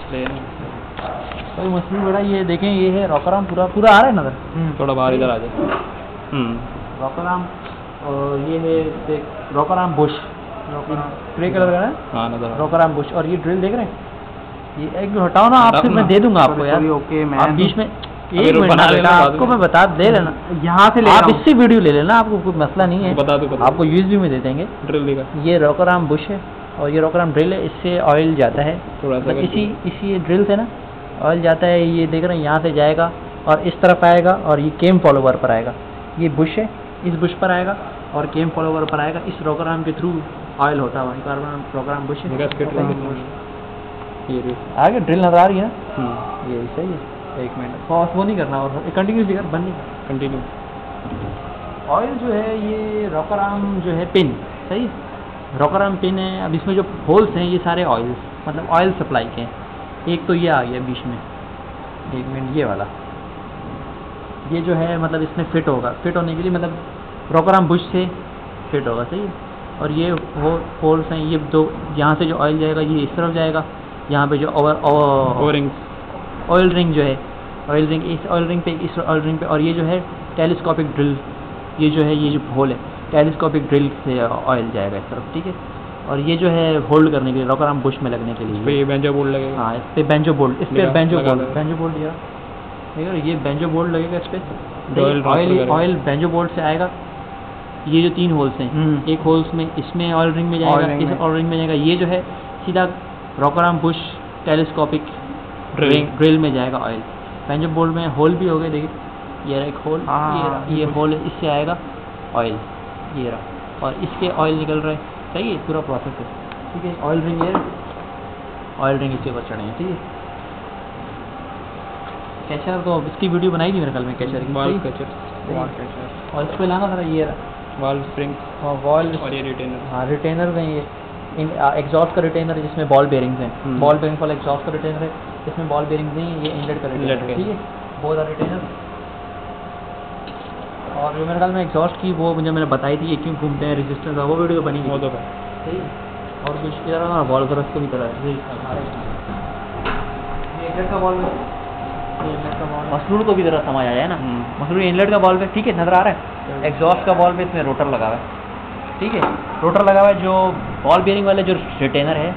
कोई मसरूम बड़ा ये देखें, ये है रॉकराम, पूरा पूरा आ रहा है नजर। थोड़ा बाहर इधर आ जाए। रॉकराम, और ये है रॉकराम बुश, ग्रे कलर का है। हाँ नजर रॉकराम बुश। और ये ड्रिल देख रहे हैं, ये एक हटाओ ना, आपसे मैं दे दूंगा आपको यार। ओके मैं आप बीच में एक मिनट बेटा, आपको मैं बता दे लेना, यहाँ से ले आप इससे वीडियो ले लेना, आपको कोई मसला नहीं है। बता दो आपको यूएसबी में दे देंगे। ड्रिल देगा। ये रॉकराम बुश है और ये रॉकराम ड्रिल है, इससे ऑयल जाता है थोड़ा सा मतलब इसी ड्रिल से ना ऑयल जाता है। ये देख रहे हैं, यहाँ से जाएगा और इस तरफ आएगा और ये केम फॉलोवर पर आएगा। ये बुश है, इस बुश पर आएगा और केम फॉलोवर पर आएगा। इस रॉकराम के थ्रू ऑयल होता है। रॉकराम बुश है। आगे ड्रिल नजर आ रही है ना, ये सही है। एक मिनट पॉज वो नहीं करना और कंटिन्यूसली कर, बंद नहीं करना, कंटिन्यू। ऑयल जो है ये रॉकराम जो है पिन, सही है, रॉकराम पिन है। अब इसमें जो होल्स हैं ये सारे ऑयल्स मतलब ऑयल सप्लाई के हैं। एक तो ये आ गया बीच में, एक मिनट, ये वाला, ये जो है मतलब इसमें फिट होगा, फिट होने के लिए मतलब रॉकराम बुश से फिट होगा, सही है। और ये होल्स हैं, ये दो, यहाँ से जो ऑयल जाएगा ये इस तरफ जाएगा, यहाँ पे जो ऑयल रिंग जो है, ऑयल रिंग, इस ऑयल रिंग पे, इस ऑयल रिंग पे। और ये जो है टेलीस्कोपिक ड्रिल, ये जो है ये जो होल है टेलीस्कोपिक ड्रिल से ऑयल जाएगा इस तरफ, ठीक है। और ये जो है होल्ड करने के लिए रॉकराम बुश में लगने के लिए ये बेंजो बोल्ट लगेगा। हाँ, इस पे बेंजो बोल्ट, इस पे बेंजो बोल्ट दिया, ये बेंजो बोल्ट लगेगा इस पे। ऑयल बेंजो बोल्ट से आएगा। ये जो 3 होल्स हैं, एक होल्स में इसमें ऑयल रिंग में जाएगा, इस ऑयल रिंग में जाएगा। ये जो है सीधा रॉकराम बुश टेलीस्कोपिक ड्रिल में जाएगा ऑयल। बेंजो बोल्ट में होल भी हो गए, देखिए ये रहा एक होल, ये होल है, इससे आएगा ऑयल, ये रहा, और इसके ऑयल निकल रहा है, सही है। पूरा प्रोसेस है, ठीक है। ऑयल रिंग ये, ऑयल रिंग इसके ऊपर चढ़े हैं, ठीक है। कैचर तो इसकी वीडियो बनाई थी मेरे ख्याल में, कैचर की, और इस पे लाना था ये रहा वाल्व स्प्रिंग और वॉल और ये रिटेनर। हाँ, रिटेनर हैं ये, एग्जॉस्ट का रिटेनर है जिसमें बॉल बेरिंग्स हैं, बॉल बेरिंग वाला एग्जॉस्ट का रिटेनर है, इसमें बॉल बेरिंग्स नहीं है, ये इनलेट का रिटेनर, ठीक है। बहुत सारे रिटेनर। और जो मेरे ख्याल में एग्जॉस्ट की वो मुझे मैंने बताई थी, ये क्यों घूमते हैं, रेजिस्टेंस का, वो वीडियो बनी वो तो सही। और कुछ इधर ना बॉल का रस को भी तरह है, इनलेट का बॉल में, मसरूर को भी जरा समझ आया है ना, मसरूर इनलेट का बॉल पे, ठीक है, नजर आ रहा है। एग्जॉस्ट का बॉल पे इसमें रोटर लगा हुआ है, ठीक है, रोटर लगा हुआ है। जो बॉल बेरिंग वाले जो रिटेनर है,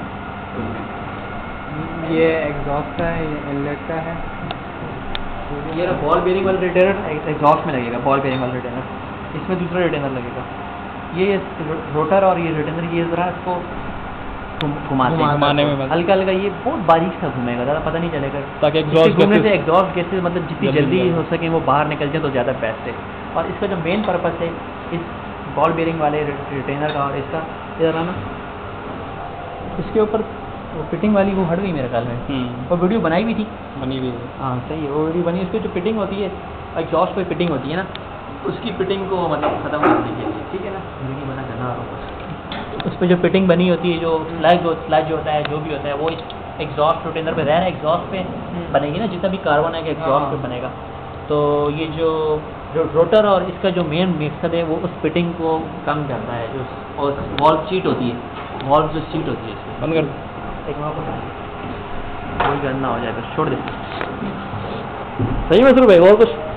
ये एग्जॉस्ट का है, ये इनलेट का है। ये बॉल बेरिंग वाला रिटेनर एग्जॉस्ट में लगेगा, बॉल बेरिंग वाला रिटेनर, इसमें दूसरा रिटेनर लगेगा। ये रोटर और ये रिटेनर ये जरा इसको घुमाने में हल्का हल्का, ये बहुत बारीक सा घूमेगा, ज़्यादा पता नहीं चलेगा, ताकि एग्जॉस्ट घूमने से एग्जॉस्ट गैसेज मतलब जितनी जल्दी हो सके वो बाहर निकल जाए तो ज़्यादा बेस्ट है। और इसका जो मेन पर्पस है इस बॉल बेरिंग वाले रिटेनर का और इसका, इधर आना, इसके ऊपर फिटिंग वाली वो हट गई मेरे ख्याल में, वो वीडियो बनाई भी थी, बनी हुई है। हाँ सही है, वो वीडियो बनी। उसकी जो फिटिंग होती है एग्जॉस्ट पे फिटिंग होती है ना, उसकी फिटिंग को मतलब ख़त्म करने के लिए, ठीक है ना, वीडियो बना करना, उस पर जो फिटिंग बनी होती है, जो स्लैग जो होता है, जो भी होता है वो एग्जॉस्ट रिटेनर पे रहना, एग्जॉस्ट पे बनेगी ना, जितना भी कार्बन है एग्जॉस्ट पे बनेगा। तो ये जो रोटर और इसका जो मेन मकसद है वो उस फिटिंग को कम करता है, जो और वॉल्व सीट होती है, वॉल्व जो सीट होती है इसमें, बंद कर एक कोई गंदा हो जाए तो छोड़ दे। सही मसरूर भाई, और कुछ